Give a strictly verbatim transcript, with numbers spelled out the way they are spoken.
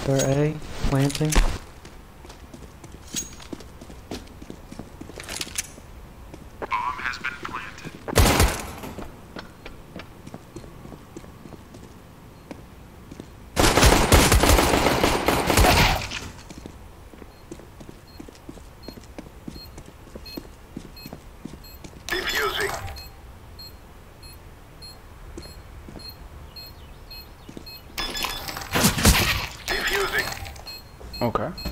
Door A, planting. Bomb has been planted. Defusing. Defusing. Okay.